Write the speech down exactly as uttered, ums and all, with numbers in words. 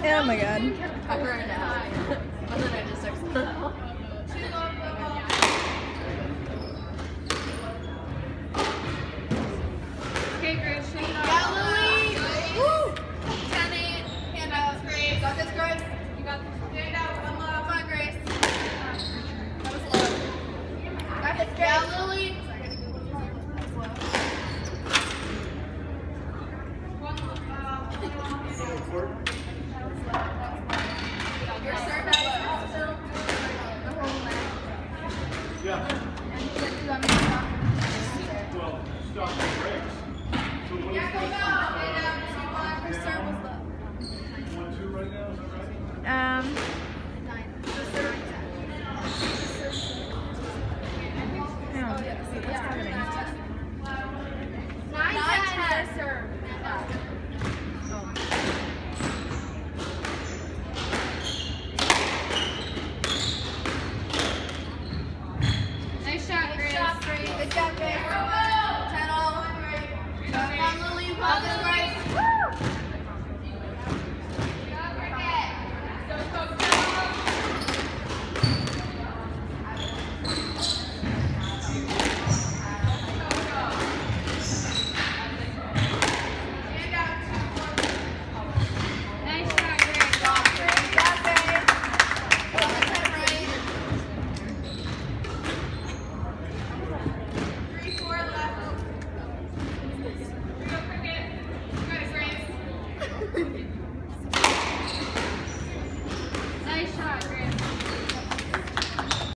Oh my god. I heard that. And then I just accepted. Okay, Grace, shake it off. Yeah, Lily! Woo! ten eight. Hand out. Grace. You got this, Grace? You got this. Hand out. One love. Come on, Grace. That was low. Got this, Grace. Yeah, Lily. Your serve back. Yeah. Well, stop the brakes. So what is Yeah, go this? now. And um, she won. Her serve was low. One, two right now, is that right? Um, Nine. The serve is hang on. Wait, what's happening? Nine, ten. Her serve. Oh. Nice shot, Grace. Good job, Grace. Good job, Grace. ten all. Come on, Lily. You got this, Grace. Nice shot, Grace. Good job, Grace. One ten right. Three, four left. Three, go cricket. Good, Grace.